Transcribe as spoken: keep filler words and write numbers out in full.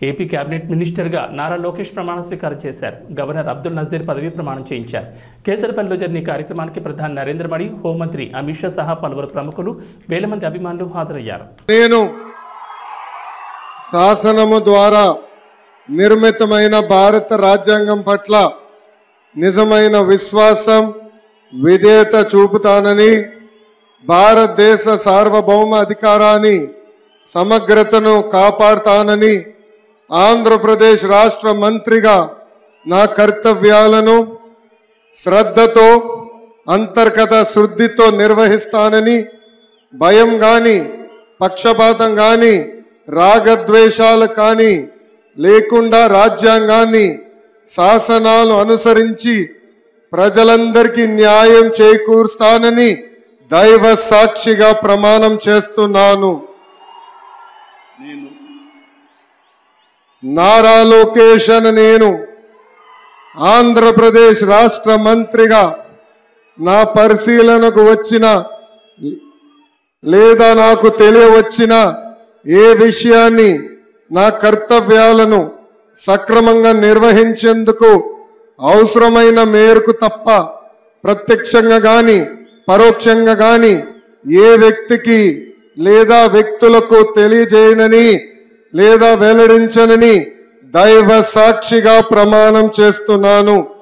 AP cabinet మినిస్టర్గా నారా లోకేష్ ప్రమాణ స్వీకారం చేశారు. గవర్నర్ అబ్దుల్ నజీర్ పదవీ ప్రమాణం చేయించారు. కేసరపల్లిలో జరిగిన కార్యక్రమానికి ప్రధాని నరేంద్ర మోడీ, హోంమంత్రి అమిత్ షా సహా పలువురు ప్రముఖులు, వేల మంది అభిమానులు హాజరయ్యారు. నేను శాసనము ద్వారా నిర్మితమైన భారత రాజ్యాంగం పట్ల నిజమైన విశ్వాసం, విధేయత చూపుతానని, భారతదేశ సార్వభౌమ అధికారాన్ని, సమగ్రతను కాపాడుతానని, ఆంధ్రప్రదేశ్ రాష్ట్ర మంత్రిగా నా కర్తవ్యాలను శ్రద్ధతో, అంతర్గత శుద్ధితో నిర్వహిస్తానని, భయం గాని, పక్షపాతం గాని, రాగద్వేషాలు కానీ లేకుండా రాజ్యాంగాన్ని, శాసనాలు అనుసరించి ప్రజలందరికీ న్యాయం చేకూరుస్తానని దైవ సాక్షిగా ప్రమాణం చేస్తున్నాను. నారా లోకేష్ అని నేను ఆంధ్రప్రదేశ్ రాష్ట్ర మంత్రిగా నా పరిశీలనకు వచ్చిన లేదా నాకు తెలియవచ్చిన ఏ విషయాన్ని నా కర్తవ్యాలను సక్రమంగా నిర్వహించేందుకు అవసరమైన మేరకు తప్ప ప్రత్యక్షంగా గాని పరోక్షంగా గాని ఏ వ్యక్తికి లేదా వ్యక్తులకు తెలియజేయనని లేదా వెల్లడించనని దైవ సాక్షిగా ప్రమాణం చేస్తున్నాను.